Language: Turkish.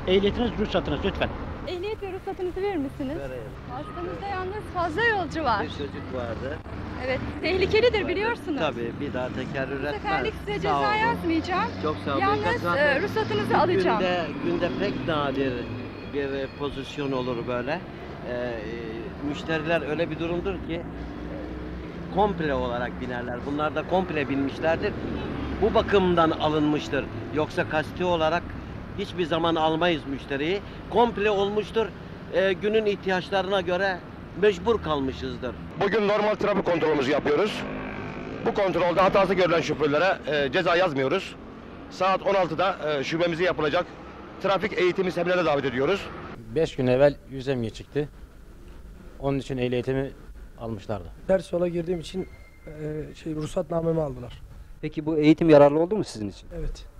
Ehliyetiniz, ruhsatınız lütfen. Ehliyet ve ruhsatınızı verir misiniz? Vereyim. Hastamızda yalnız fazla yolcu var. Bir çocuk vardı. Evet, tehlikelidir biliyorsunuz. Tabii bir daha tekerrür Bu etmez. seferlik size Sağ ceza olun. yazmayacağım. Çok sağ olun. Yalnız Zaten ruhsatınızı alacağım. günde pek nadir bir pozisyon olur böyle. Müşteriler öyle bir durumdur ki komple olarak binerler. Bunlar da komple binmişlerdir. Bu bakımdan alınmıştır. Yoksa kasti olarak hiçbir zaman almayız müşteriyi. Komple olmuştur. Günün ihtiyaçlarına göre mecbur kalmışızdır. Bugün normal trafik kontrolümüzü yapıyoruz. Bu kontrolde hatası görülen şoförlere ceza yazmıyoruz. Saat 16'da şubemize yapılacak trafik eğitimi seminerine davet ediyoruz. 5 gün evvel yüzem çıktı. Onun için ehliyetimi almışlardı. Ters yola girdiğim için ruhsatnamemi aldılar. Peki bu eğitim yararlı oldu mu sizin için? Evet.